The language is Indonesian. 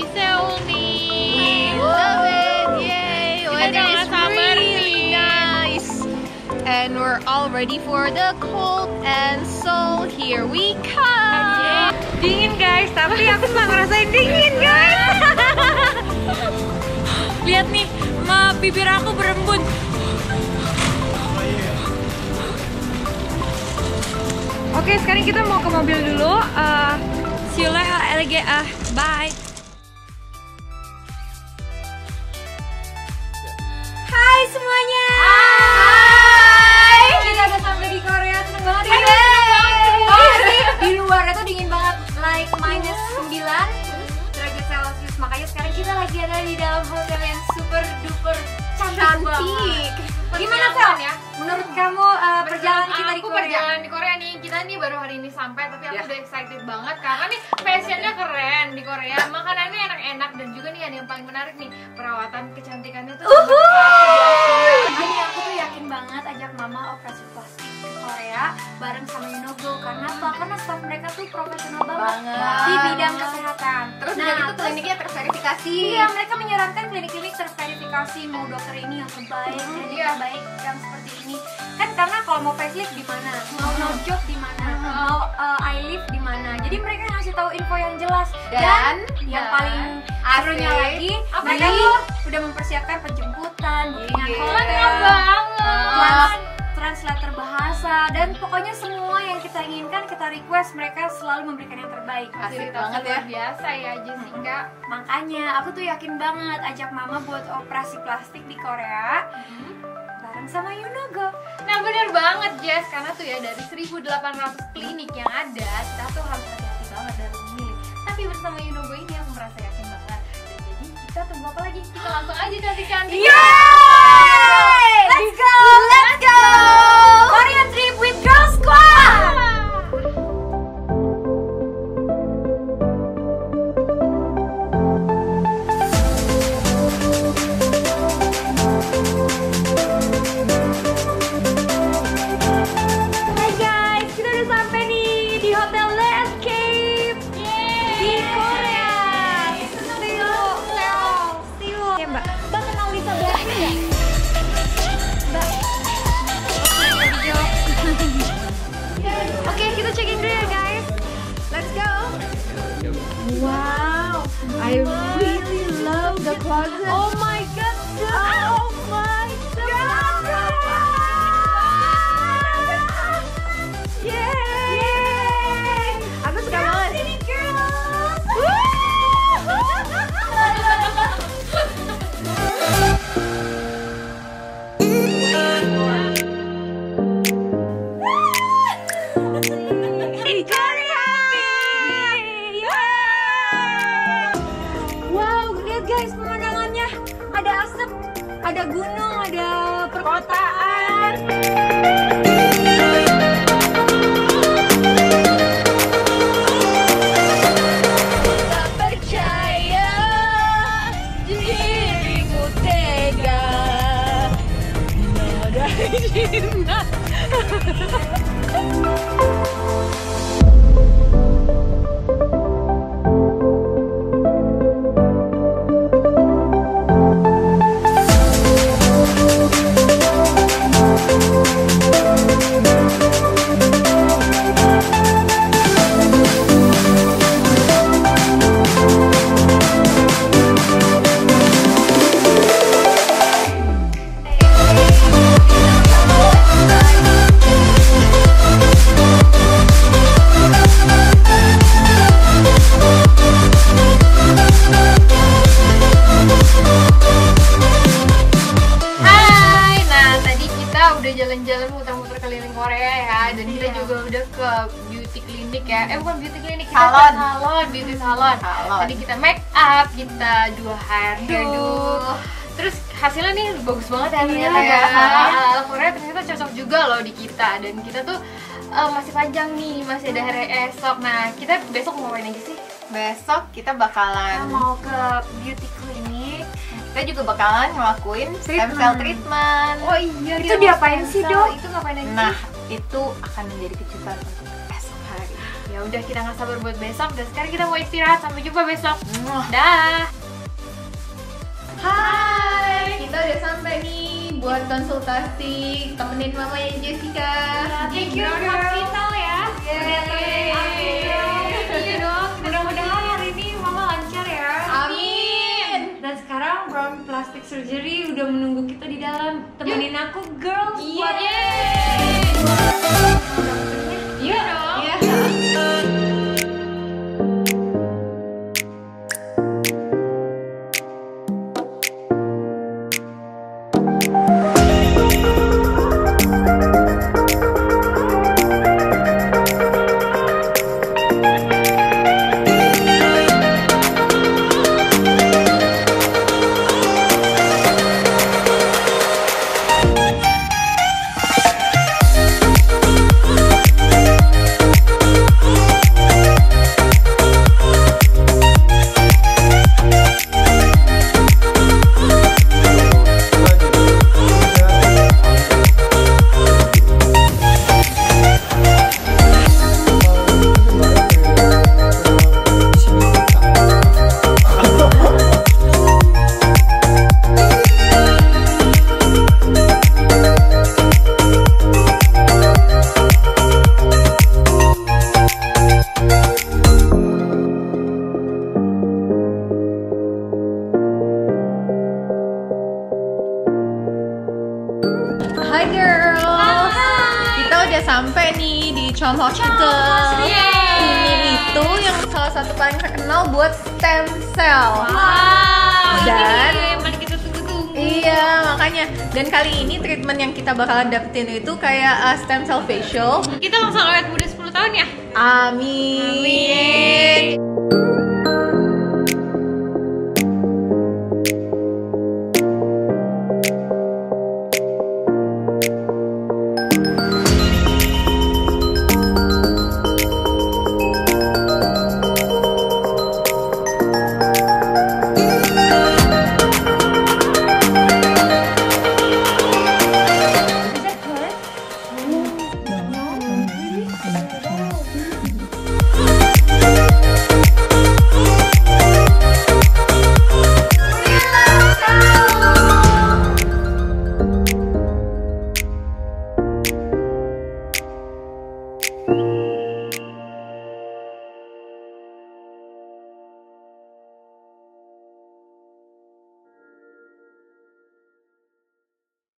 Seoul nih. Love it, yay! Weather is really nice, and we're all ready for the cold. And so here we come. Dingin guys, tapi aku nggak ngerasain dingin guys. Lihat nih, bibir aku berembun. Oke, sekarang kita mau ke mobil dulu. See you later, LG. Bye. Hai semuanya. Hai. Kita udah sampai di Korea, seneng banget ya. Di luar itu dingin banget, like -9 derajat Celcius. Makanya sekarang kita lagi ada di dalam hotel yang super duper cantik. Gimana Sel? Ya? Menurut kamu perjalanan kita di Korea? Perjalanan di Korea nih, kita nih baru hari ini sampai, tapi aku udah excited banget karena nih fashionnya keren di Korea, makanannya enak-enak, dan juga nih ada yang paling menarik nih, perawatan kecantikannya tuh Ini aku tuh yakin banget ajak mama operasi plastik ke Korea bareng sama Yunogo. Karena apa? Karena staff mereka tuh profesional banget di bidang kesehatan. Terus udah gitu kliniknya terverifikasi. Iya, mereka menyarankan klinik-klinik terverifikasi, mau dokter ini yang terbaik, klinik terbaik yang seperti ini. Kan karena kalau mau facelift di mana, mau nose job di mana, mau eyelift di mana. Jadi mereka ngasih tahu info yang jelas. Dan yang paling serunya lagi, mereka tuh udah mempersiapkan penjemputan, bookingan hotel, translator bahasa, dan pokoknya semua yang kita inginkan, kita request, mereka selalu memberikan yang terbaik. Asik banget ya. Biasa ya Jessica. Makanya aku tuh yakin banget ajak mama buat operasi plastik di Korea bareng sama Yunogo. Nah bener banget Jess, karena tuh ya dari 1.800 klinik yang ada, kita tuh harus hati-hati banget dalam memilih. Tapi bersama Yunogo ini aku merasa yakin banget. Dan jadi kita tunggu apa lagi? Kita langsung aja cantik-cantik. Let's go! Let's go! Korean trip with Girl Squad! Hai guys, kita udah sampai nih di Hotel Le Escape di Korea. Seoul. Ya Mbak, Mbak kenal Lisa Blackpink nggak? Oke, kita checking dulu ya guys. Let's go. Wow, I really love the closet. Oh my god. Oh my god. Yay. Aku suka banget. Sini girls. Wow, lihat guys pemandangannya. Ada asap, ada gunung, ada perkotaan. Tak percaya dirimu tega. Nada cinta. jalan-jalan muter-muter keliling Korea ya, dan kita juga udah ke beauty clinic ya, bukan beauty clinic, kita salon. ke salon, beauty salon. Tadi kita make up, kita dua hairdo, terus hasilnya nih bagus banget ya ternyata ya. Ala Korea ternyata cocok juga loh di kita, dan kita tuh masih panjang nih, masih ada hari esok. Nah kita besok mau ngapain aja sih? Besok kita bakalan mau ke beauty clinic. Kita juga bakalan ngelakuin stem cell treatment. Oh iya, itu diapain sih, Dok? Itu ngapain aja? Nah, itu akan menjadi kejutan untuk esok hari. Ya udah, kita nggak sabar buat besok, dan sekarang kita mau istirahat. Sampai jumpa besok. Dah. Hai, kita udah sampai nih buat konsultasi. Temenin mamanya Jessica. Thank you hospital ya. Yeay. Mudah-mudahan hari ini mama lancar ya. Amin. Dan sekarang Brown Plastic Surgery udah menunggu kita di dalam. Temenin aku girls. Buat Iya dong. Iya. Hai girls. Kita udah sampai nih di Chom Hospital. Ini itu yang salah satu paling terkenal buat stem cell. Dan yang paling kita tunggu-tunggu. iya, makanya. Dan kali ini treatment yang kita bakalan dapetin itu kayak stem cell facial. Kita langsung awet muda 10 tahun ya. Amin.